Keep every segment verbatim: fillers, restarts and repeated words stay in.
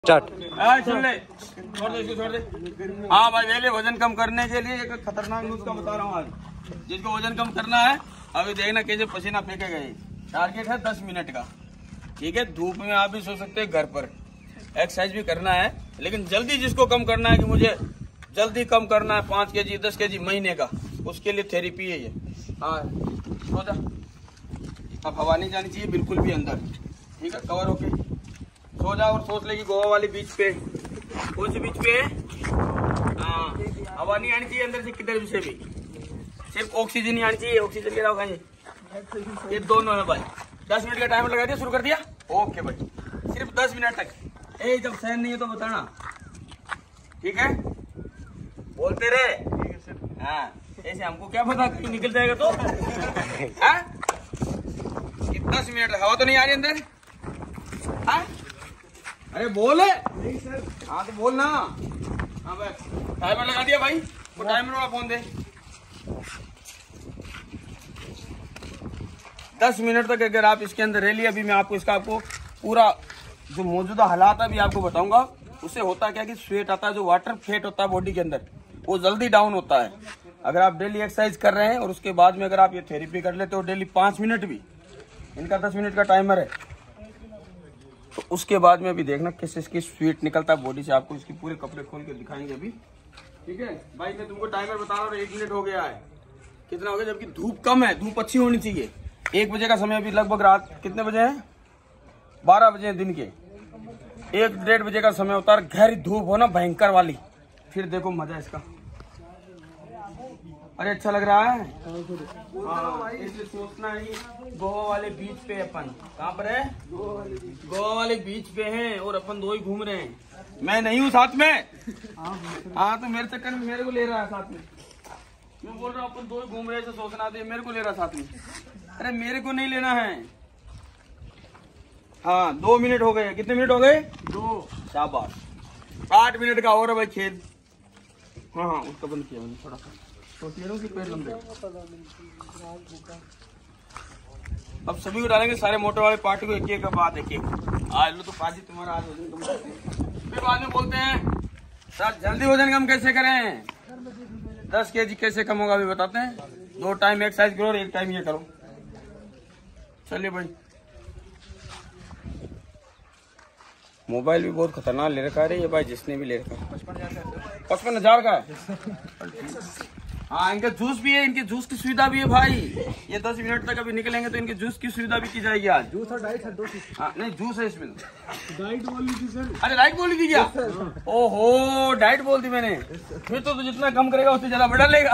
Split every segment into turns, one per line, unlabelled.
Start.
छोड़ दे छोड़ दे इसको छोड़ दे। हाँ भाई पहले वजन कम करने के लिए एक खतरनाक नुस्खा बता रहा हूँ आज। जिसको वजन कम करना है अभी देखना कैसे पसीना फेंकेगा। ये टारगेट है दस मिनट का, ठीक है। धूप में आप भी सो सकते हैं, घर पर एक्सरसाइज भी करना है, लेकिन जल्दी जिसको कम करना है कि मुझे जल्दी कम करना है पाँच के जी दस के जी महीने का, उसके लिए थेरेपी है ये। हाँ सो जा, अब हवा नहीं जानी चाहिए बिल्कुल भी अंदर, ठीक है। कवर होके सो जा और सोच ले कि गोवा वाले बीच पे, कौन से बीच पे है? हाँ, हवा नहीं आनी चाहिए अंदर से किधर से भी, सिर्फ ऑक्सीजन ही आनी चाहिए। ऑक्सीजन के रहा ये दोनों है भाई। दस मिनट का टाइमर लगा दिया, शुरू कर दिया। ओके भाई, सिर्फ दस मिनट तक। ए जब सहन नहीं है तो बताना, ठीक है। बोलते रहे। हाँ ऐसे हमको क्या पता कि निकल जाएगा तो। हाँ दस मिनट, हवा तो नहीं आ रही अंदर। हाँ अरे बोले नहीं सर। हाँ तो बोल ना। हाँ बस टाइमर लगा दिया भाई, वो टाइमर वाला फोन दे। दस मिनट तक अगर आप इसके अंदर रह लिए, अभी मैं आपको इसका आपको पूरा जो मौजूदा हालात है अभी आपको बताऊंगा। उससे होता क्या कि स्वेट आता है, जो वाटर फेट होता है बॉडी के अंदर, वो जल्दी डाउन होता है। अगर आप डेली एक्सरसाइज कर रहे हैं और उसके बाद में अगर आप ये थेरेपी कर लेते हो डेली पाँच मिनट भी, इनका दस मिनट का टाइमर है, तो उसके बाद में अभी देखना किस इसकी स्वेट निकलता है बॉडी से। आपको इसके पूरे कपड़े खोल के दिखाएंगे अभी, ठीक है भाई। मैं तुमको टाइमर बता रहा हूँ, एक मिनट हो गया है। कितना हो गया? जबकि धूप कम है, धूप अच्छी होनी चाहिए। एक बजे का समय अभी लगभग, रात कितने बजे है? बारह बजे दिन के। एक डेढ़ बजे का समय होता है, गहरी धूप हो ना भयंकर वाली, फिर देखो मजा इसका। अरे अच्छा लग रहा है। हाँ इसलिए सोचना है कि गोवा वाले बीच पे अपन, कहाँ पर है? गोवा वाले बीच पे हैं और अपन दो ही घूम रहे हैं। मैं नहीं हूँ साथ में। हाँ तो मेरे चक्कर में मेरे को ले रहा है साथ में। मैं बोल रहा हूँ अपन दो ही घूम रहे हैं, सोचना दे, मेरे को ले रहा साथ में। अरे मेरे को नहीं लेना है। हाँ दो मिनट हो गए। कितने मिनट हो गए? दो। शाबाश। आठ मिनट का और है भाई खेल। हाँ हाँ उसका बंद किया मैंने थोड़ा सा, तो पैरों की पैर लंबे। अब सभी को डालेंगे, सारे मोटर वाले पार्टी को एक एक बाद एक एक। आज लो तो पाजी तुम्हारा आज वजन कम करते हैं। फिर बाद में बोलते हैं सर जल्दी वजन कम कैसे करें, दस के जी कैसे कम होगा अभी बताते हैं। दो टाइम एक्सरसाइज करो और एक टाइम ये करो। चलिए भाई, मोबाइल भी बहुत खतरनाक ले रखा है ये भाई, जिसने भी ले रखा है। पचपन हजार का है। हाँ इनका जूस भी है, इनके जूस की सुविधा भी है भाई। ये दस मिनट तक अभी निकलेंगे तो इनके जूस की सुविधा भी की जाएगी आज।
जूस और डाइट है दो चीज।
हाँ नहीं जूस है इसमें।
डाइट बोल ली थी सर।
अरे डाइट बोली थी क्या? ओहो डाइट बोल दी मैंने। फिर तो, तो जितना कम करेगा उससे ज्यादा बढ़ा लेगा।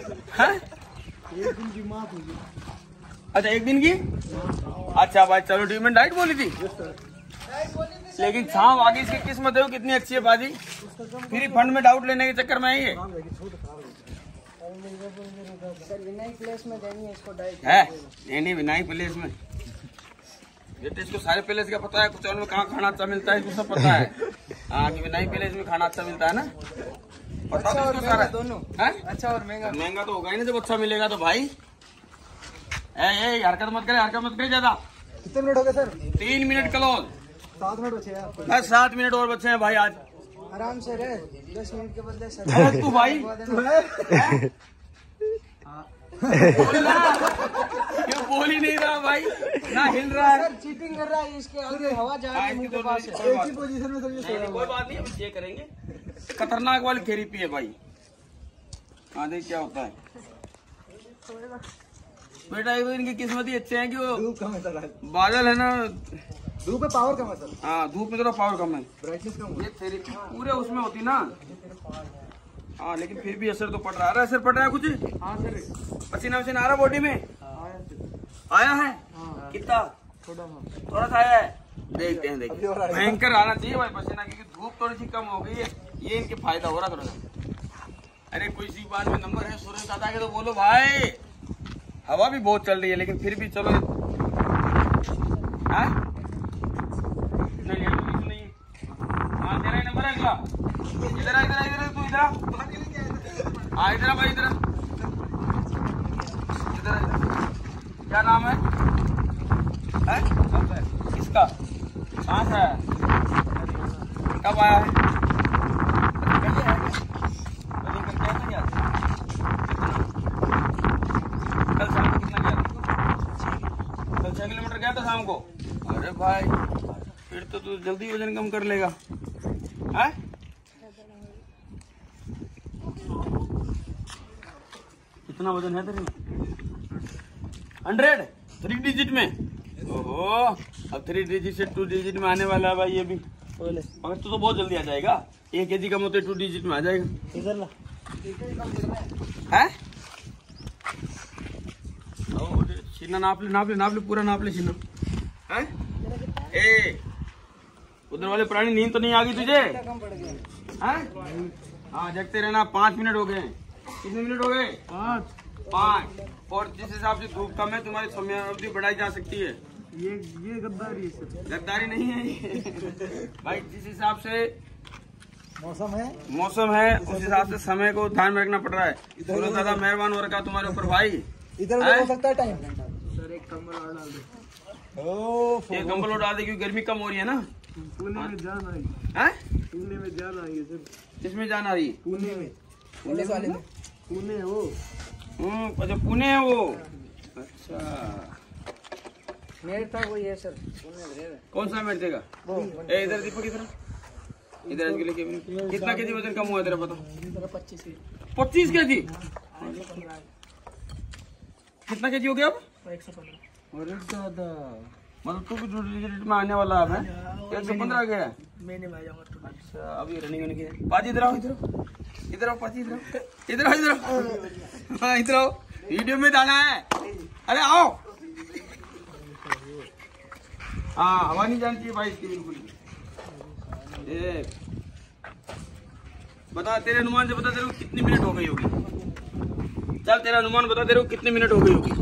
एक दिन की माफ होगी।
अच्छा एक दिन की। अच्छा भाई चलो ठीक, मैंने डाइट बोली थी, लेकिन छाव आगे इसकी किस्मत है कितनी अच्छी है बाजी। फ्री फंड में डाउट लेने के चक्कर में है ये।
विनायक प्लेस में देनी है इसको डाइट
है नहीं विनायक प्लेस में। ये तो इसको सारे प्लेस का पता है, कुछ और में कहाँ खाना अच्छा मिलता है इसको सब पता है। हाँ कि विनायक प्लेस में खाना अच्छा मिलता है ना, पता
अच्छा
है इसको सारा।
दोनों
है
अच्छा और महंगा।
महंगा तो होगा ही ना, जब अच्छा मिलेगा तो भाई। ए, ए, हरकत मत करे, हरकत मत करे ज्यादा।
कितने मिनट हो गए सर?
तीन मिनट कलो,
सात मिनट बचे हैं।
बस सात मिनट और बचे हैं भाई आज।
आराम से रहे, दस मिनट के बदले सर।
तू भाई क्यों बोल ही नहीं रहा भाई, ना हिल रहा है।
सर चीटिंग कर रहा है, इसके आगे हवा जा रही है मुंह के पास से।
एक ही पोजीशन में सर ये
कोई बात नहीं, अभी ये करेंगे। खतरनाक वाली थेरेपी है भाई। हाँ देख क्या होता है बेटा। ये इनकी किस्मत ही अच्छे हैं कि वो
धूप कम है सर।
बादल है ना,
धूप में पावर कम है सर।
हाँ धूप में थोड़ा पावर कम है,
ब्राइटनेस कम है।
ये थेरेपी पूरे उसमें होती ना। हाँ लेकिन फिर भी असर तो पड़ रहा है। असर पड़ रहा है कुछ?
हाँ सर।
पसीना वसीना आ रहा बॉडी में? आया है। कितना?
थोड़ा
थोड़ा सा आया है। देखते हैं देखते हैं, भयंकर आना चाहिए भाई पसीना, क्योंकि धूप थोड़ी सी कम हो गई है, ये इनके फायदा हो रहा थोड़ा सा। अरे कोई सी बात में नंबर है सूर्य दादा के तो बोलो भाई। हवा भी बहुत चल रही है लेकिन फिर भी चलो। हाँ नहीं नहीं है। हाँ तेरा ही नंबर है अगला। इधर इधर इधर तू इधर आ, इधर भाई इधर इधर। क्या नाम है? है? किसका? कहाँ से है? कब आया है? वजन करके आया था यार? कल शाम को कितना गया? कल छह किलोमीटर गया था शाम को। अरे भाई फिर तो तू जल्दी वजन कम कर लेगा। है कितना वजन है तेरे? हंड्रेड थ्री डिजिट में। ओहो अब थ्री डिजिट से टू डिजिट में आने वाला है भाई ये भी। मगर तू तो बहुत जल्दी आ जाएगा। एक केजी कम होते टू डिजिट में आ जाएगा। इधर ला है सीना नाप ले नाप ले नाप ले पूरा नाप ले सीना। है ए उधर वाले प्राणी नींद तो नहीं आ गई तुझे? हैं? हाँ जगते रहना। पाँच मिनट हो गए। कितने मिनट हो गए? पाँच पाँच और जिस हिसाब से धूप कम है तुम्हारी समय अवधि बढ़ाई जा सकती है।
ये ये गद्दारी है सर।
गद्दारी नहीं है ये। भाई जिस हिसाब से
मौसम है
मौसम है उस हिसाब से समय को ध्यान में रखना पड़ रहा है। सूरज ज्यादा मेहरबान हो रखा तुम्हारे ऊपर भाई।
इधर
हैं?
हो सकता है टाइम।
सर एक कंबल और डाल दो।
ओह
ये कंबल और डाल दे क्योंकि गर्मी कम हो रही है ना।
पुणे में जान आई।
हैं?
पुणे में जान आई है सर।
किसमें जान आ रही है?
पुणे में
पुलिस वाले में
पुणे हो।
हम्म अच्छा पुणे है वो। अच्छा
मेरे था वो ये सर पुणे में रहे।
कौन सा मेट देगा? ए इधर दीपक इधर इधर के लिए कितना केजी वजन कम हुआ तेरा पता?
पच्चीस
पच्चीस के जी। कितना केजी हो गया अब?
एक सौ पंद्रह।
अरे दादा मतलब तू भी टू डिजिट में आने वाला है। एक सौ पंद्रह गया है।
महीने में आ जाऊंगा।
अच्छा अभी रनिंग होने की। पाजी इधर आओ इधर आओ इधर आओ पाजी इधर आओ इधर आओ इधर आओ। हाँ इधर आओ वीडियो में जाना है। अरे आओ। हाँ हवा नहीं जानी चाहिए भाई इसकी बिल्कुल। ये बता तेरे अनुमान से बता तेरे को कितनी मिनट हो गई होगी? चल तेरा अनुमान बता तेरे को कितनी मिनट हो गई होगी?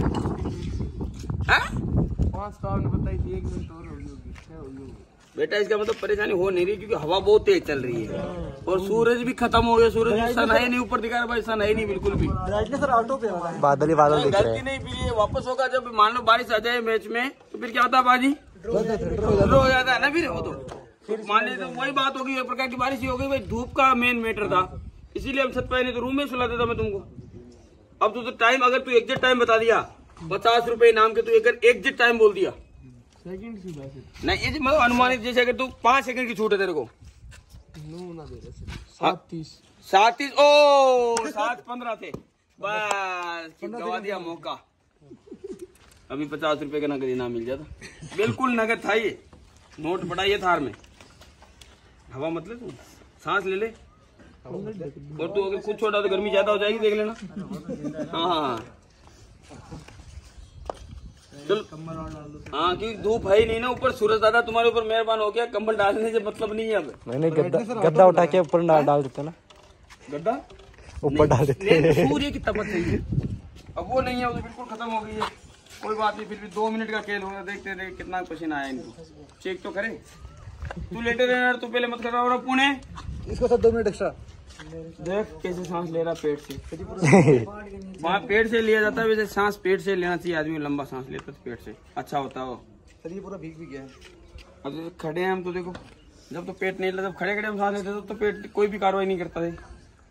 पाँच साल ने बताई थी। एक मिनट और होगी होगी छह होगी होगी।
बेटा इसका मतलब परेशानी हो नहीं रही क्योंकि हवा बहुत तेज चल रही है और सूरज भी खत्म हो गया। सूरज सन है नहीं ऊपर दिखा रहा भाई। सन है नहीं बिल्कुल भी।
ब्राइटनेस सर ऑटो पे होगा।
बादल ही बादल दिख रहे
गलती
हैं।
नहीं फिर ये वापस होगा जब मान लो बारिश आ जाए मैच में तो फिर क्या होता है बाजी? ड्रॉ हो जाता है ना फिर वो तो मान लीजिए तो वही बात होगी। एक प्रकार की बारिश ही हो गई भाई। धूप का मेन मैटर था इसीलिए हम छत पे नहीं तो रूम में सुला देता मैं तुमको। अब तू तो टाइम अगर तू एग्जैक्ट टाइम बता दिया पचास रुपए इनाम के तू अगर एग्जैक्ट टाइम बोल दिया
सेकंड की बात
नहीं ये मतलब अनुमानित जैसे अगर तू पाँच सेकंड की छूट है तेरे को।
नो ना दे रहे सात तीस
सात तीस ओ सात पंद्रह थे बस गवा दिया मौका। अभी पचास रुपए का नगद इनाम मिल जाता। बिल्कुल नगद था ये। नोट बड़ा ये थार में। हवा मतलब तू सांस ले ले और तू अगर कुछ छोटा तो गर्मी ज्यादा हो जाएगी देख लेना। हाँ हाँ चल हाँ क्योंकि धूप है ही नहीं ना ऊपर। सूरज दादा तुम्हारे ऊपर मेहरबान हो गया। कंबल डालने से मतलब नहीं है अब।
नहीं नहीं गद्दा गद्दा उठा के ऊपर डाल डाल देते ना।
गड्ढा
ऊपर डाल देते
नहीं, सूर्य की तपत चाहिए। अब वो नहीं है वो तो बिल्कुल खत्म हो गई है। कोई बात नहीं फिर भी दो मिनट का खेल होगा। देखते देख कितना पसीना आया इनको। चेक तो करे। तू लेटे रहना तू पहले मत कर रहा हो पुणे।
इसको सर दो मिनट एक्स्ट्रा।
देख कैसे सांस ले रहा पेट से। वहाँ पेट से लिया जाता है वैसे सांस पेट से लेना चाहिए। आदमी लंबा सांस लेता है पेट से अच्छा होता है वो।
सर ये पूरा भीग भी गया है।
अब तो खड़े हैं हम तो देखो जब तो पेट नहीं लेता जब खड़े खड़े हम सांस लेते तो पेट कोई भी कार्रवाई नहीं करता है।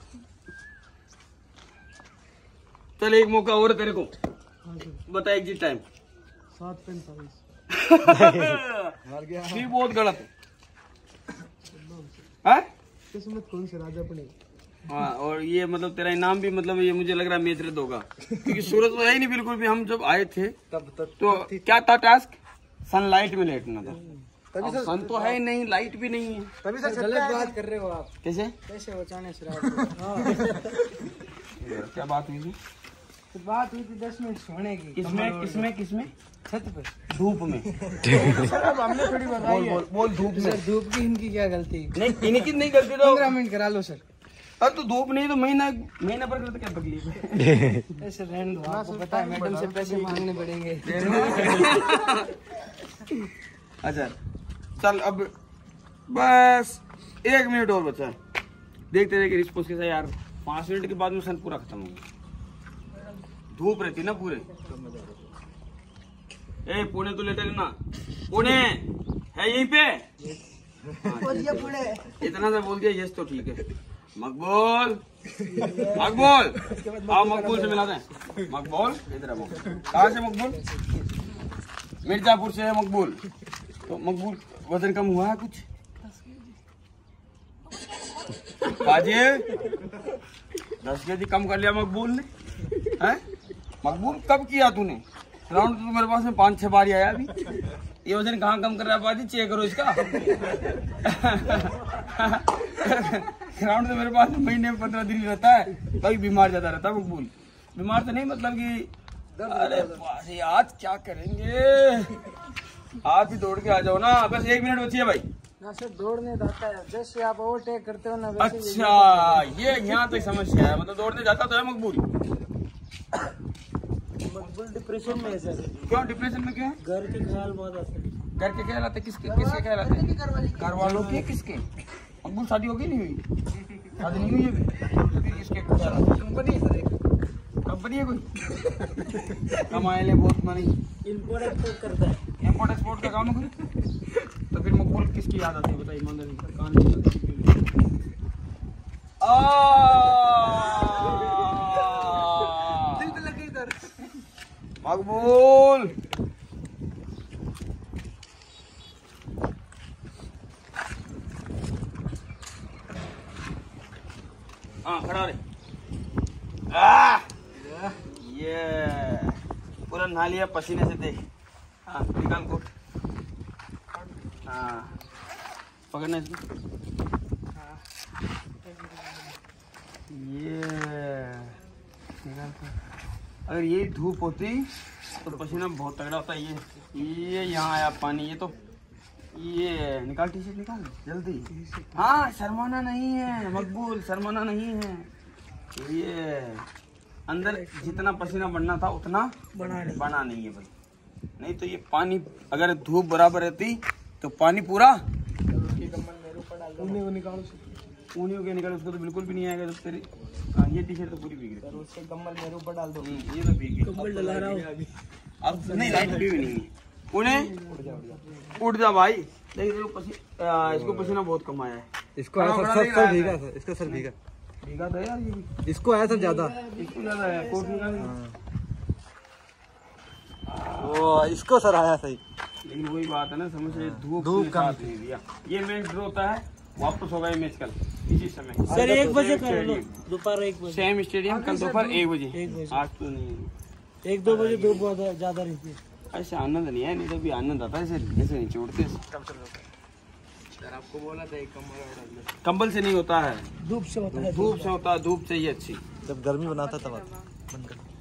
चल एक मौका और तेरे को बता एग्जिट टाइम।
सात पैंतालीस
भी बहुत गलत है।
किस्मत कौन से राजा बने।
हाँ और ये मतलब तेरा इनाम भी मतलब ये मुझे लग रहा है मैच रद्द होगा क्योंकि सूरज तो है ही नहीं बिल्कुल भी। हम जब आए थे
तब तक
तो क्या था टास्क? सनलाइट में लेटना था।
तभी
अब सन तो है ही नहीं लाइट भी नहीं है।
तभी सर
गलत बात कर रहे हो आप।
कैसे
कैसे बचाने से रात
क्या बात हुई थी?
तो बात हुई थी दस मिनट सोने की।
किसमें किसमें किसमें?
छत पे
धूप में।
सर अब हमने थोड़ी बताई है।
बोल बोल धूप में।
सर धूप की इनकी क्या गलती?
नहीं इनकी नहीं गलती तो
पंद्रह मिनट करा लो सर।
अब तो धूप नहीं तो महीना महीना भर तो क्या तकलीफ है।
ऐसे रहने दो। आपको पता है मैडम से पैसे मांगने पड़ेंगे।
अच्छा चल अब बस एक मिनट और बचा है। देखते देखते रिस्पॉन्स कैसा यार। पाँच मिनट के बाद में सन पूरा खत्म हो गया। धूप रहती ना पूरे। ए पुणे तो लेटे ना। पुणे है यहीं पे इतना सा बोल दिया यस तो ठीक है। मकबूल मकबूल आओ मकबूल से मिलाते हैं। मकबूल इधर है। मकबूल कहाँ से? मकबूल मिर्जापुर से है मकबूल। तो मकबूल वजन कम हुआ है कुछ? काजिर दस के जी कम कर लिया मकबूल ने हैं? मकबूल कब किया तूने? राउंड तो मेरे पास में पाँच छह बार आया अभी। ये वजन कहाँ कम कर रहा है बाजी? चेक करो इसका। ग्राउंड तो मेरे पास महीने में पंद्रह दिन रहता है, कभी बीमार ज्यादा रहता है मकबूल। बीमार तो नहीं मतलब कि अरे बाजी आज क्या करेंगे? आप ही दौड़ के आ जाओ ना। बस एक मिनट बची है भाई
ना सर, दौड़ने जाता है जैसे आप ओवरटेक करते हो ना वैसे।
अच्छा ये यहाँ तक समस्या है, मतलब दौड़ने जाता तो है मकबूल।
मकबूल डिप्रेशन में है सर।
क्यों डिप्रेशन में? क्यों?
घर के ख्याल बहुत आते हैं।
घर के ख्याल आते? किसके किसके ख्याल आते? घर वालों के? किसके? मकबूल शादी होगी नहीं हुई? शादी नहीं हुई है फिर किसके ख्याल आते? कंपनी है सर, एक कंपनी है कोई कमाए ले बहुत मनी।
इम्पोर्ट एक्सपोर्ट करता है।
इम्पोर्ट एक्सपोर्ट का काम है कोई? तो फिर मकबूल किसकी याद आती है बताइए? ईमानदारी से कान दिल पे लगी इधर। मकबूल हाँ खड़ा रहे। ये पूरा नहा लिया पसीने से देख। हाँ निकाल कोट। हाँ पकड़ना इसको। ये निकाल। अगर ये धूप होती तो पसीना बहुत तगड़ा होता। ये ये यहाँ आया पानी। ये तो ये निकाल टी शर्ट निकाल जल्दी। हाँ शर्माना नहीं है मकबूल, शर्माना नहीं है। ये अंदर जितना पसीना बढ़ना था उतना बना बना नहीं है भाई। नहीं तो ये पानी अगर धूप बराबर रहती तो पानी पूरा ऊनी को निकालो। ऊनी को निकालो उसको तो बिल्कुल भी नहीं आएगा। तो तेरी हाँ ये टी शर्ट तो पूरी भीग रही। उसके कम्बल मेरे ऊपर डाल दो। ये तो भीग गई। कम्बल डला रहा हूँ अब नहीं। लाइट भी नहीं है। उन्हें उठ जा भाई। देख पसी, इसको पसीना बहुत कम आया है।
इसको आया सर, सर, सर भीगा सर, इसको सर भीगा
भीगा तो यार ये भी।
इसको आया सर ज्यादा।
इसको ज्यादा है कोट निकाल।
वो इसको सर आया सही।
लेकिन वही बात है ना, समझ रहे धूप
धूप
का नहीं दिया। ये मैच ड्रॉ होता है, वापस होगा ये मैच कल इसी समय
सर एक बजे कर लो, दोपहर एक बजे
सेम स्टेडियम कल दोपहर एक बजे।
एक बजे
आज तो नहीं,
एक दो बजे धूप बहुत ज्यादा रहती है।
ऐसे आनंद नहीं है, नहीं तो भी आनंद आता है। ऐसे ऐसे नहीं छोड़ते।
आपको बोला था एक कंबल
कंबल से नहीं होता है,
धूप से होता है।
धूप से होता है। धूप से ही अच्छी।
जब गर्मी बनाता तब आता बंद कर।